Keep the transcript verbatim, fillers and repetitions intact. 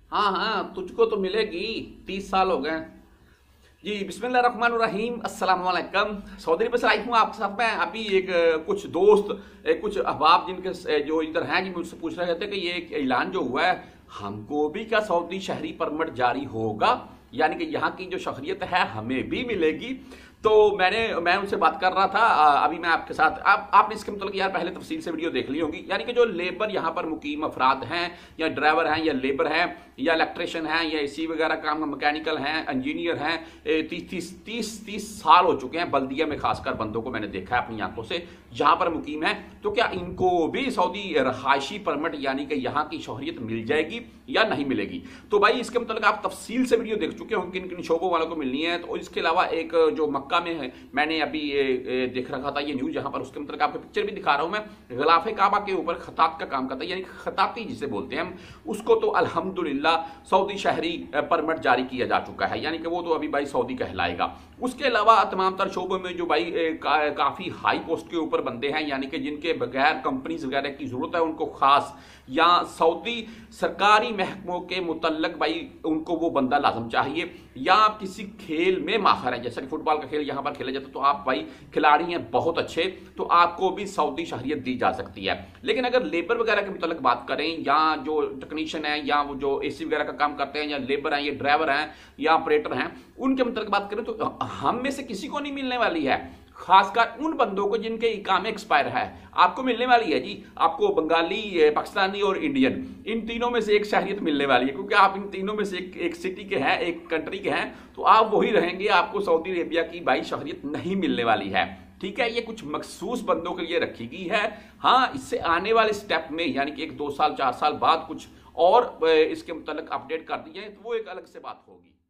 हाँ हाँ, तुझको तो मिलेगी। तीस साल हो गए जी। बिस्मिल्लाहिर्रहमानिर्रहीम, अस्सलाम वालेकुम। सऊदी अरब से आई हूँ आपके साथ में। अभी एक अ, कुछ दोस्त अ, कुछ अहबाब जिनके स- अ, जो इधर हैं, जी मुझसे पूछ रहे थे कि ये एक ऐलान जो हुआ है, हमको भी क्या सऊदी शहरी परमिट जारी होगा, यानी कि यहाँ की जो शहरियत है हमें भी मिलेगी। तो मैंने मैं उनसे बात कर रहा था। अ, अभी मैं आपके साथ आप आपने इसके मतलब यार पहले तफसील से वीडियो देख ली होगी। यानी कि जो लेबर यहाँ पर मुकीम अफराद हैं, या ड्राइवर हैं, या लेबर हैं, या इलेक्ट्रिशियन हैं, या एसी वगैरह काम मैकेनिकल हैं, इंजीनियर हैं, तीस तीस तीस तीस साल हो चुके हैं बल्दिया में, खासकर बंदों को मैंने देखा है अपनी आंखों से, जहां पर मुकीम है। तो क्या इनको भी सऊदी रहायशी परमिट यानी कि यहाँ की शहरियत मिल जाएगी या नहीं मिलेगी? तो भाई इसके मतलब आप तफसील से वीडियो देख चुके होंगे किन किन शोबों वालों को मिलनी है। तो इसके अलावा एक जो मक्का में है, मैंने अभी ये, ये देख रखा था ये न्यूज, यहाँ पर उसके मतलब आपको पिक्चर भी दिखा रहा हूं मैं। गिलाफ काबा के ऊपर खतात का काम करता है, यानी खताती जिसे बोलते हैं हम, उसको तो अल्हम्दुलिल्लाह सऊदी शहरी परमिट जारी किया जा चुका है, यानी कि वो तो अभी भाई सऊदी कहलाएगा। उसके अलावा तमाम तर शोबों में जो भाई का, काफी हाई पोस्ट के ऊपर बंदे हैं, यानी कि जिनके बगैर कंपनीज वगैरह की जरूरत है उनको खास, या सऊदी सरकारी महकमों के मुतल्लक भाई उनको वो बंदा लाजम चाहिए, या आप किसी खेल में माहिर हैं, जैसे कि फुटबॉल का खेल यहाँ पर खेला जाता है, तो आप भाई खिलाड़ी हैं बहुत अच्छे, तो आपको भी सऊदी शहरियत दी जा सकती है। लेकिन अगर लेबर वगैरह के मुतल्लक बात करें, या जो टेक्नीशियन है, या वो जो एसी वगैरह का काम करते हैं, या लेबर हैं, या ड्राइवर हैं, या ऑपरेटर हैं, उनके मुतल्लक बात करें तो हम में से किसी को नहीं मिलने वाली है। खासकर उन बंदों को जिनके इकामे एक्सपायर है, आपको मिलने वाली है जी। आपको बंगाली, पाकिस्तानी और इंडियन, इन तीनों में से एक शहरियत मिलने वाली है, क्योंकि आप इन तीनों में से एक, एक सिटी के हैं, एक कंट्री के हैं, तो आप वही रहेंगे। आपको सऊदी अरेबिया की भाई शहरियत नहीं मिलने वाली है। ठीक है, ये कुछ मखसूस बंदों के लिए रखी गई है। हाँ, इससे आने वाले स्टेप में, यानी कि एक दो साल चार साल बाद कुछ और इसके मुतल्लिक अपडेट कर दिए तो वो एक अलग से बात होगी।